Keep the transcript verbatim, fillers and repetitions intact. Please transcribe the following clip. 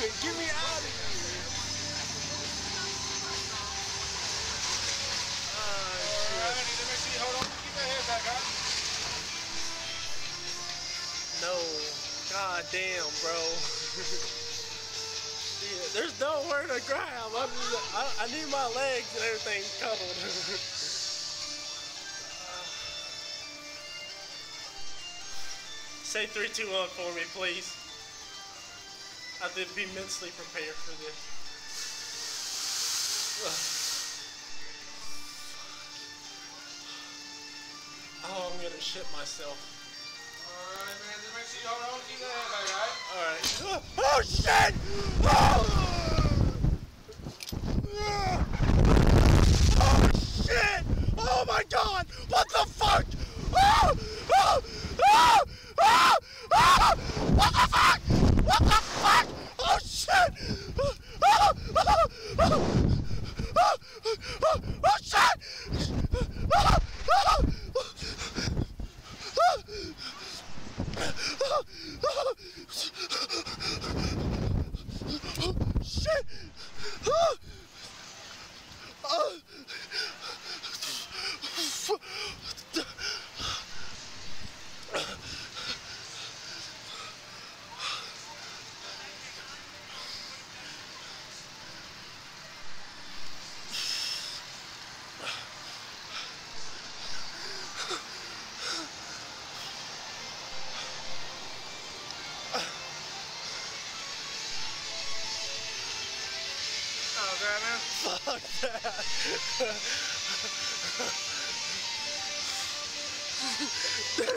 Get me out of here! Alright, let me see. Hold on. Keep that head back, huh? No. God damn, bro. Yeah, there's nowhere to grab. I'm just, I, I need my legs and everything covered. Say three, two, one for me, please. I have to be mentally prepared for this. Oh, I'm gonna shit myself. Alright, man. Just make sure you hold on. Keep that head back, alright? Alright. Oh, shit! Oh! Oh, shit! Oh, my God! What the fuck? Oh! Oh! Oh! Oh! Oh! What the fuck? What the fuck? Oh, shit! Oh! Oh! Oh! Oh! Oh, shit! Oh! Oh! Shit! Oh! Oh, God, man. Fuck that!